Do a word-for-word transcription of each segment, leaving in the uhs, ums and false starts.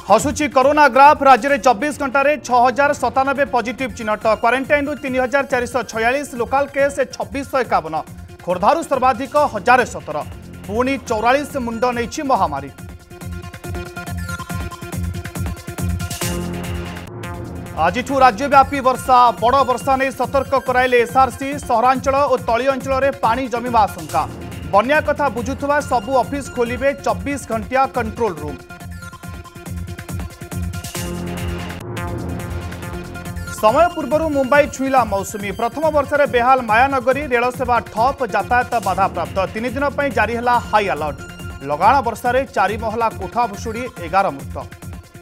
हसुची corona graph राज्य में चौबीस घंटे छह हजार सतानबे पॉजिटिव चिन्हट क्वारंटाइन तीन हजार चार छयालीस लोकाल केस छब्बीस एकावन खोर्धारू सर्वाधिक हजार सतर पुणी चौरालीस मुंड नहीं महामारी। आज राज्यव्यापी वर्षा बड़ वर्षा नहीं सतर्क कराइले एसआरसी सहरांचल और तली अंचल में पानी जमीवा आशंका बन्या कथा बुझुवा सबु ऑफिस खोलिबे चौबीस घंटिया कंट्रोल रूम। समय पूर्व मुंबई छुईला मौसुमी प्रथम वर्ष में बेहाल मायानगरी रेल सेवा ठप यातायात बाधाप्राप्त तीन दिन पर जारी है हाई अलर्ट लगाण वर्षा रे चारि महला कोठा भुशुड़ी एगार मृत।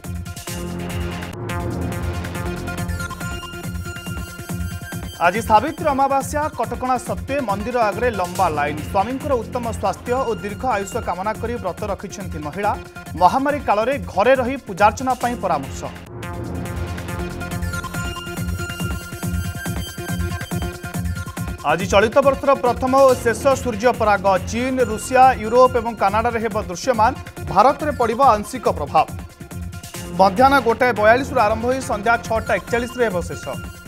आज सावित्री अमावास्या कटकणा सत्वे मंदिर आगे लंबा लाइन स्वामी उत्तम स्वास्थ्य और दीर्घ आयुष कामना करी व्रत रखिछंती महिला महामारी काल में घरे रही पूजार्चना पई परामर्श। आज चलित वर्षर प्रथम और शेष सूर्य पराग चीन रूसिया यूरोप और कानाडा हेब दृश्यमान भारत में पड़ब आंशिक प्रभाव। मध्याह्न गोटाए बयालीस आरंभ हो संध्या छटा एकचाश शेष।